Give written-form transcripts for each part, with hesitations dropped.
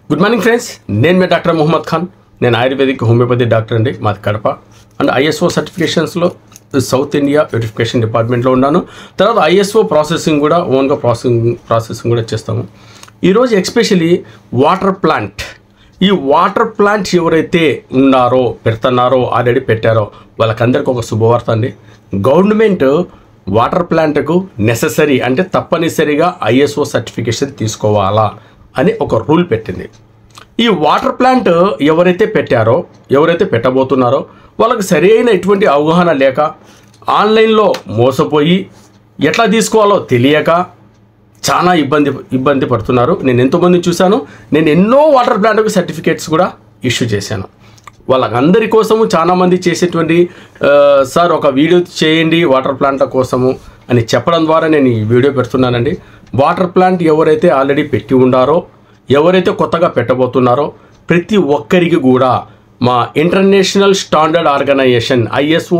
Good morning friends, నేను మీ doctor Mohammed Khan. నేను ayurvedic homeopathy doctor అండి, మాది కడప. అండ్ ఐఎస్ఓ సర్టిఫికేషన్స్లో సౌత్ ఇండియా వెరిఫికేషన్ డిపార్ట్మెంట్లో ఉన్నాను. తర్వాత ఐఎస్ఓ ప్రాసెసింగ్ కూడా ఓన్గా ప్రాసెసింగ్ కూడా చేస్తాము. ఈరోజు ఎస్పెషలీ వాటర్ ప్లాంట్, ఈ వాటర్ ప్లాంట్ ఎవరైతే ఉన్నారో పెడుతున్నారో ఆల్రెడీ పెట్టారో వాళ్ళకందరికీ ఒక శుభవార్త అండి. గవర్నమెంట్ వాటర్ ప్లాంట్కు నెససరీ అంటే తప్పనిసరిగా ఐఎస్ఓ సర్టిఫికేషన్ తీసుకోవాలా అని ఒక రూల్ పెట్టింది. ఈ వాటర్ ప్లాంట్ ఎవరైతే పెట్టారో ఎవరైతే పెట్టబోతున్నారో వాళ్ళకి సరైన ఎటువంటి అవగాహన లేక ఆన్లైన్లో మోసపోయి ఎట్లా తీసుకోవాలో తెలియక చాలా ఇబ్బంది పడుతున్నారు. నేను ఎంతోమంది చూశాను. నేను ఎన్నో వాటర్ ప్లాంట్కి సర్టిఫికేట్స్ కూడా ఇష్యూ చేశాను. వాళ్ళందరి కోసము చాలామంది చేసేటువంటి సార్ ఒక వీడియో చేయండి వాటర్ ప్లాంట్ల కోసము అని చెప్పడం ద్వారా నేను ఈ వీడియో పెడుతున్నానండి. వాటర్ ప్లాంట్ ఎవరైతే ఆల్రెడీ పెట్టి ఉండారో ఎవరైతే కొత్తగా పెట్టబోతున్నారో ప్రతి ఒక్కరికి కూడా మా international standard organization ISO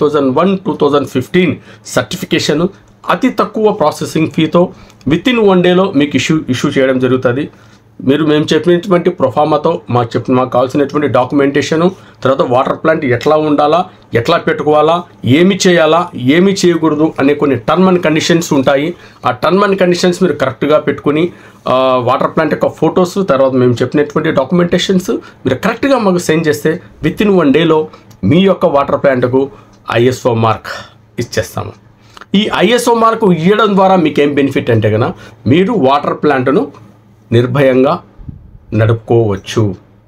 9001:2015 certification అతి తక్కువ ప్రాసెసింగ్ ఫీతో వితిన్ 1 డేలో మీకు ఇష్యూ చేయడం జరుగుతుంది. మేము చెప్పినటువంటి ప్రొఫామాతో మాకు కావాల్సినటువంటి డాక్యుమెంటేషను, తర్వాత వాటర్ ప్లాంట్ ఎట్లా ఉండాలా, ఎట్లా పెట్టుకోవాలా, ఏమి చేయాలా, ఏమి చేయకూడదు అనే కొన్ని టర్మ్ అండ్ కండిషన్స్ ఉంటాయి. ఆ టర్మ్ అండ్ కండిషన్స్ మీరు కరెక్ట్గా పెట్టుకుని వాటర్ ప్లాంట్ యొక్క ఫొటోస్, తర్వాత మేము చెప్పినటువంటి డాక్యుమెంటేషన్స్ మీరు కరెక్ట్గా మాకు సెండ్ చేస్తే వితిన్ 1 డేలో మీ యొక్క వాటర్ ప్లాంట్కు ISO మార్క్ ఇచ్చేస్తాము. ఈ ISO మార్క్ ఇవ్వడం ద్వారా మీకు ఏం బెనిఫిట్ అంటే కనుక మీరు వాటర్ ప్లాంట్ను నిర్భయంగా నడుపుకోవచ్చు.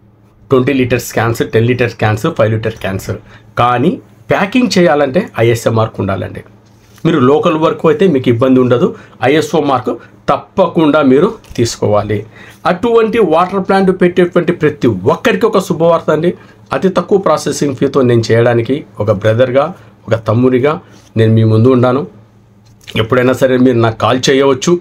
20 liters cans, 10 liters cans, 5 liter cans. కానీ ప్యాకింగ్ చేయాలంటే ISO మార్క్ ఉండాలండి. మీరు లోకల్ వర్క్ అయితే మీకు ఇబ్బంది ఉండదు. ISO మార్క్ తప్పకుండా మీరు తీసుకోవాలి. అటువంటి వాటర్ ప్లాంట్ పెట్టేటువంటి ప్రతి ఒక్కరికి ఒక శుభవార్త అండి. అతి తక్కువ ప్రాసెసింగ్ ఫీతో నేను చేయడానికి ఒక బ్రదర్గా, ఒక తమ్ముడిగా నేను మీ ముందు ఉన్నాను. ఎప్పుడైనా సరే మీరు నాకు కాల్ చేయవచ్చు.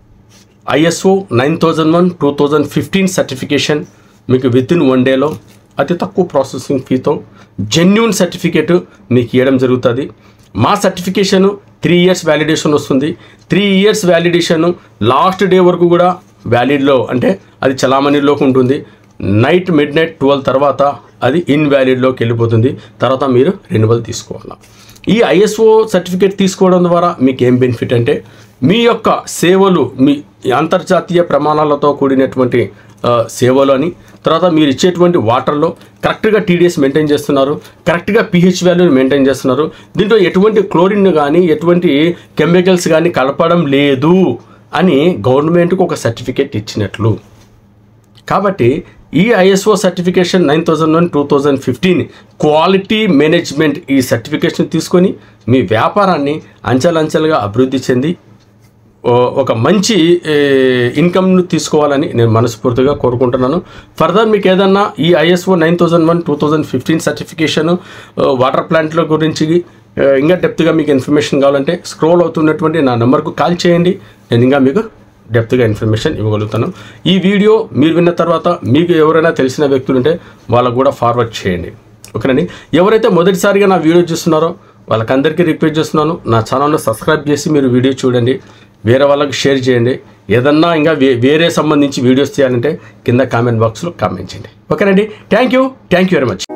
ISO 9001:2015 సర్టిఫికేషన్ మీకు వితిన్ 1 డేలో అతి తక్కువ ప్రాసెసింగ్ ఫీతో జెన్యూన్ సర్టిఫికేట్ మీకు ఇవ్వడం జరుగుతుంది. మా సర్టిఫికేషను 3 ఇయర్స్ వ్యాలిడేషన్ వస్తుంది. 3 ఇయర్స్ వ్యాలిడేషను లాస్ట్ డే వరకు కూడా వ్యాలిడ్లో అంటే అది చలామణిలోకి ఉంటుంది. నైట్ మిడ్నైట్ 12 తర్వాత అది ఇన్వాలిడ్లోకి వెళ్ళిపోతుంది. తర్వాత మీరు రెన్యువల్ తీసుకోవాలి. ఈ ISO సర్టిఫికేట్ తీసుకోవడం ద్వారా మీకు ఏం బెనిఫిట్ అంటే మీ యొక్క సేవలు మీ అంతర్జాతీయ ప్రమాణాలతో కూడినటువంటి సేవలు అని, తర్వాత మీరు ఇచ్చేటువంటి వాటర్లో కరెక్ట్గా TDS మెయింటైన్ చేస్తున్నారు, కరెక్ట్గా pH వాల్యూని మెయింటైన్ చేస్తున్నారు, దీంట్లో ఎటువంటి క్లోరిన్ కానీ ఎటువంటి కెమికల్స్ కానీ కలపడం లేదు అని గవర్నమెంట్కి ఒక సర్టిఫికేట్ ఇచ్చినట్లు. కాబట్టి ఈ ISO సర్టిఫికేషన్ 9001:2015 క్వాలిటీ మేనేజ్మెంట్ ఈ సర్టిఫికేషన్ తీసుకొని మీ వ్యాపారాన్ని అంచెలంచెలుగా అభివృద్ధి చెంది ఒక మంచి ఇన్కమ్ను తీసుకోవాలని నేను మనస్ఫూర్తిగా కోరుకుంటున్నాను. ఫర్దర్ మీకు ఏదన్నా ఈ ISO 9001:2015 సర్టిఫికేషన్ వాటర్ ప్లాంట్ల గురించి ఇంకా డెప్త్గా మీకు ఇన్ఫర్మేషన్ కావాలంటే స్క్రోల్ అవుతున్నటువంటి నా నెంబర్కు కాల్ చేయండి. నేను ఇంకా మీకు డెప్త్గా ఇన్ఫర్మేషన్ ఇవ్వగలుగుతాను. ఈ వీడియో మీరు విన్న తర్వాత మీకు ఎవరైనా తెలిసిన వ్యక్తులు ఉంటే వాళ్ళకు కూడా ఫార్వర్డ్ చేయండి. ఓకేనండి. ఎవరైతే మొదటిసారిగా నా వీడియో చూస్తున్నారో వాళ్ళకందరికీ రిక్వెస్ట్ చేస్తున్నాను, నా ఛానల్ను సబ్స్క్రైబ్ చేసి మీరు వీడియో చూడండి, వేరే వాళ్ళకి షేర్ చేయండి. ఏదన్నా ఇంకా వేరే సంబంధించి వీడియోస్ చేయాలంటే కింద కామెంట్ బాక్స్లో కామెంట్ చేయండి. ఓకేనండి. Thank you very much.